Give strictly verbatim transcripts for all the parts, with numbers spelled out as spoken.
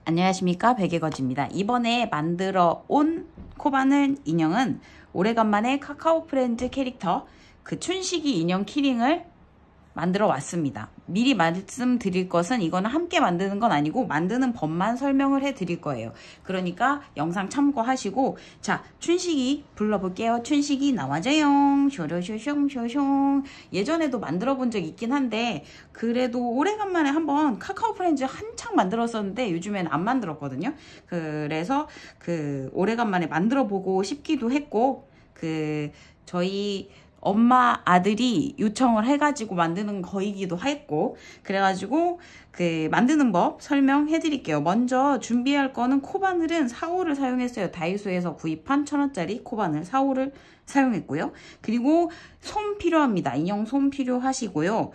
안녕하십니까, 백예거지입니다. 이번에 만들어 온 코바늘 인형은 오래간만에 카카오 프렌즈 캐릭터 그 춘식이 인형 키링을 만들어 왔습니다. 미리 말씀드릴 것은 이거는 함께 만드는 건 아니고 만드는 법만 설명을 해 드릴 거예요. 그러니까 영상 참고하시고, 자, 춘식이 불러볼게요. 춘식이 나와줘요. 쇼쇼쇼쇼쇼. 예전에도 만들어 본 적 있긴 한데 그래도 오래간만에 한번 카카오 프렌즈 한창 만들었었는데 요즘엔 안 만들었거든요. 그래서 그 오래간만에 만들어 보고 싶기도 했고, 그 저희 엄마 아들이 요청을 해가지고 만드는 거이기도 했고, 그래가지고 그 만드는 법 설명해 드릴게요. 먼저 준비할 거는 코바늘은 사 호를 사용했어요. 다이소에서 구입한 천 원짜리 코바늘 사 호를 사용했고요. 그리고 솜 필요합니다. 인형 솜 필요하시고요.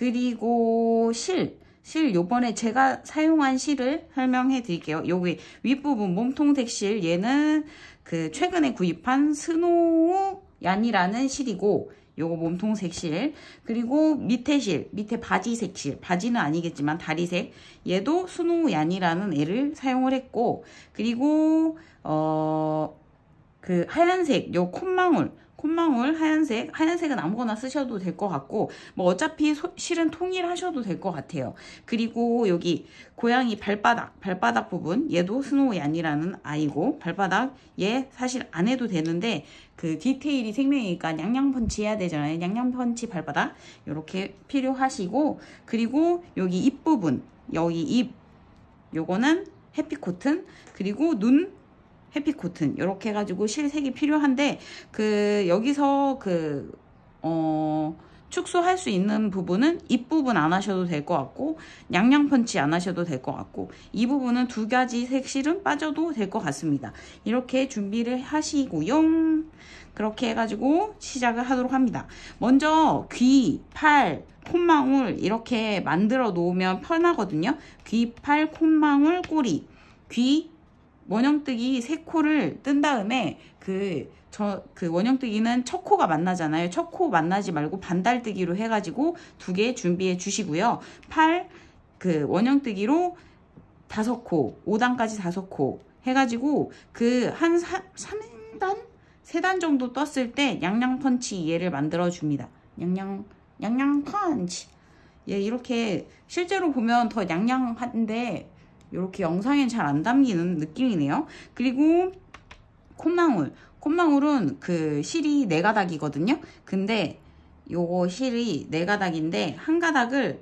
그리고 실 실 요번에 제가 사용한 실을 설명해 드릴게요. 여기 윗부분 몸통색 실, 얘는 그 최근에 구입한 스노우 얀이라는 실이고, 요거 몸통색 실. 그리고 밑에 실, 밑에 바지색 실, 바지는 아니겠지만 다리색, 얘도 스노우 얀이라는 애를 사용을 했고, 그리고 어 그 하얀색 요 콧망울 콧망울 하얀색, 하얀색은 아무거나 쓰셔도 될 것 같고, 뭐 어차피 소, 실은 통일하셔도 될 것 같아요. 그리고 여기 고양이 발바닥, 발바닥 부분, 얘도 스노우 얀이라는 아이고, 발바닥 얘 사실 안 해도 되는데 그 디테일이 생명이니까 냥냥 펀치 해야 되잖아요. 냥냥 펀치 발바닥 이렇게 필요하시고, 그리고 여기 입 부분, 여기 입 요거는 해피 코튼, 그리고 눈 해피 코튼, 이렇게 해가지고 실색이 필요한데, 그 여기서 그 어 축소할 수 있는 부분은 입 부분 안 하셔도 될 것 같고, 냥냥 펀치 안 하셔도 될 것 같고, 이 부분은 두 가지 색실은 빠져도 될 것 같습니다. 이렇게 준비를 하시고요. 그렇게 해가지고 시작을 하도록 합니다. 먼저 귀, 팔, 콧망울 이렇게 만들어 놓으면 편하거든요. 귀, 팔, 콧망울, 꼬리. 귀 원형뜨기 세 코를 뜬 다음에 그 저 그 원형뜨기는 첫 코가 만나잖아요. 첫 코 만나지 말고 반달뜨기로 해가지고 두 개 준비해 주시고요. 팔 그 원형뜨기로 다섯 코, 오 단까지 다섯 코 해가지고 그 한 삼 단? 세 단 정도 떴을 때 냥냥 펀치 얘를 만들어 줍니다. 냥냥 냥냥 펀치. 얘 이렇게 실제로 보면 더 냥냥한데 이렇게 영상엔 잘 안 담기는 느낌이네요. 그리고 콧망울. 콧망울은 그 실이 네 가닥이거든요. 근데 요거 실이 네 가닥인데 한 가닥을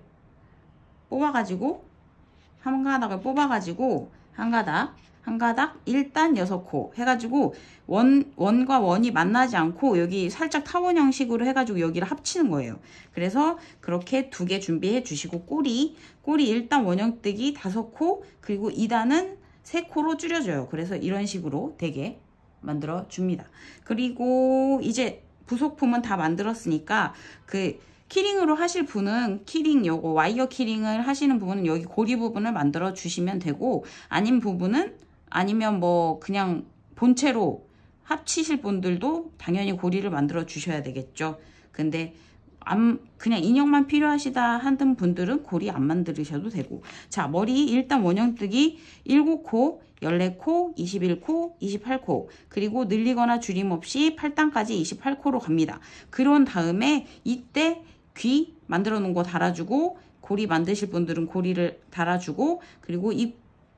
뽑아가지고 한 가닥을 뽑아가지고 한 가닥 한 가닥 일 단 여섯 코 해가지고 원, 원과 원이 만나지 않고 여기 살짝 타원 형식으로 해가지고 여기를 합치는 거예요. 그래서 그렇게 두 개 준비해 주시고, 꼬리 꼬리 일 단 원형뜨기 다섯 코, 그리고 이 단은 세 코로 줄여줘요. 그래서 이런 식으로 되게 만들어 줍니다. 그리고 이제 부속품은 다 만들었으니까 그 키링으로 하실 분은 키링 요거 와이어 키링을 하시는 부분은 여기 고리 부분을 만들어 주시면 되고, 아닌 부분은 아니면 뭐 그냥 본체로 합치실 분들도 당연히 고리를 만들어 주셔야 되겠죠. 근데 안, 그냥 인형만 필요하시다 하는 분들은 고리 안 만드셔도 되고. 자, 머리 일단 원형뜨기 일곱 코, 열네 코, 이십일 코, 이십팔 코, 그리고 늘리거나 줄임 없이 팔 단까지 이십팔 코로 갑니다. 그런 다음에 이때 귀 만들어 놓은 거 달아주고, 고리 만드실 분들은 고리를 달아주고, 그리고 입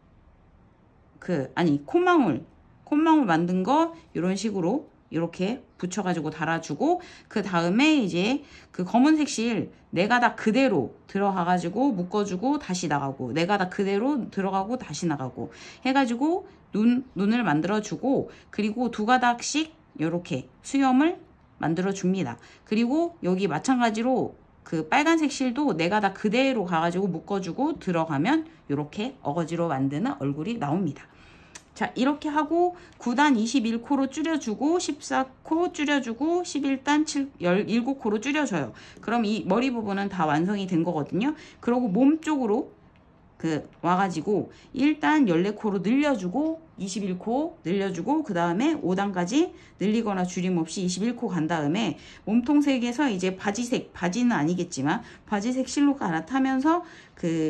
그 아니 콧망울 콧망울 만든 거 이런 식으로 이렇게 붙여가지고 달아주고, 그 다음에 이제 그 검은색 실 네 가닥 그대로 들어가가지고 묶어주고 다시 나가고, 네 가닥 그대로 들어가고 다시 나가고 해가지고 눈, 눈을 만들어주고, 그리고 두 가닥씩 이렇게 수염을 만들어줍니다. 그리고 여기 마찬가지로 그 빨간색 실도 네 가닥 그대로 가가지고 묶어주고 들어가면 이렇게 어거지로 만드는 얼굴이 나옵니다. 자, 이렇게 하고 구 단 이십일 코로 줄여주고, 십사 코 줄여주고, 십일 단 십칠 코로 줄여줘요. 그럼 이 머리 부분은 다 완성이 된 거거든요. 그리고 몸 쪽으로 그 와가지고 일 단 열네 코로 늘려주고, 이십일 코 늘려주고, 그 다음에 오 단까지 늘리거나 줄임 없이 이십일 코 간 다음에 몸통색에서 이제 바지색, 바지는 아니겠지만 바지색 실로 갈아타면서 그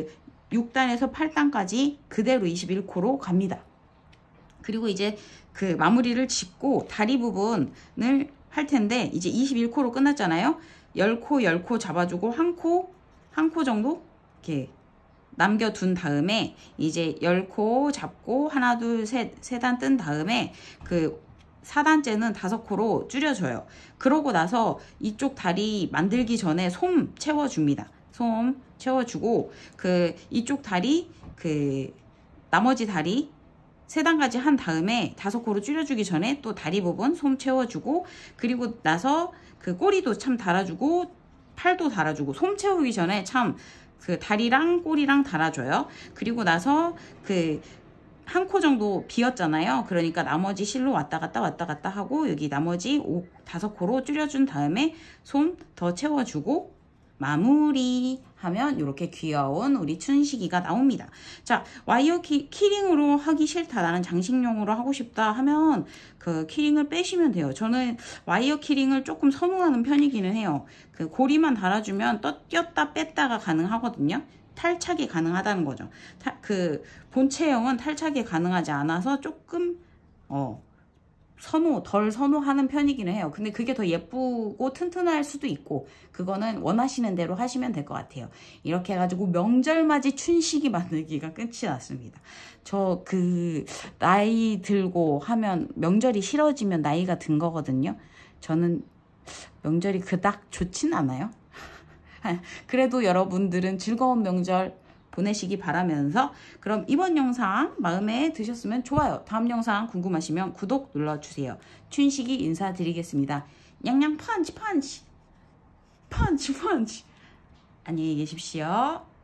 육 단에서 팔 단까지 그대로 이십일 코로 갑니다. 그리고 이제 그 마무리를 짓고 다리 부분을 할 텐데 이제 이십일 코로 끝났잖아요. 십 코, 십 코 잡아주고 한 코, 한 코 정도 이렇게 남겨둔 다음에 이제 십 코 잡고 하나, 둘, 셋, 세 단 뜬 다음에 그 사 단째는 다섯 코로 줄여줘요. 그러고 나서 이쪽 다리 만들기 전에 솜 채워줍니다. 솜 채워주고 그 이쪽 다리 그 나머지 다리 세 단까지 한 다음에 다섯 코로 줄여주기 전에 또 다리 부분 솜 채워주고 그리고 나서 그 꼬리도 참 달아주고 팔도 달아주고 솜 채우기 전에 참 그 다리랑 꼬리랑 달아줘요. 그리고 나서 그 한 코 정도 비었잖아요. 그러니까 나머지 실로 왔다 갔다 왔다 갔다 하고 여기 나머지 다섯 코로 줄여준 다음에 솜 더 채워주고 마무리 하면 이렇게 귀여운 우리 춘식이가 나옵니다. 자, 와이어 키, 키링으로 하기 싫다, 나는 장식용으로 하고 싶다 하면 그 키링을 빼시면 돼요. 저는 와이어 키링을 조금 선호하는 편이기는 해요. 그 고리만 달아주면 떠, 꼈다 뺐다가 가능하거든요. 탈착이 가능하다는 거죠. 타, 그 본체형은 탈착이 가능하지 않아서 조금 어 선호, 덜 선호하는 편이기는 해요. 근데 그게 더 예쁘고 튼튼할 수도 있고 그거는 원하시는 대로 하시면 될 것 같아요. 이렇게 해가지고 명절맞이 춘식이 만들기가 끝이 났습니다. 저 그 나이 들고 하면 명절이 싫어지면 나이가 든 거거든요. 저는 명절이 그닥 좋진 않아요. 그래도 여러분들은 즐거운 명절 보내시기 바라면서 그럼 이번 영상 마음에 드셨으면 좋아요. 다음 영상 궁금하시면 구독 눌러주세요. 춘식이 인사드리겠습니다. 냥냥 펀치 펀치 펀치 펀치 안녕히 계십시오.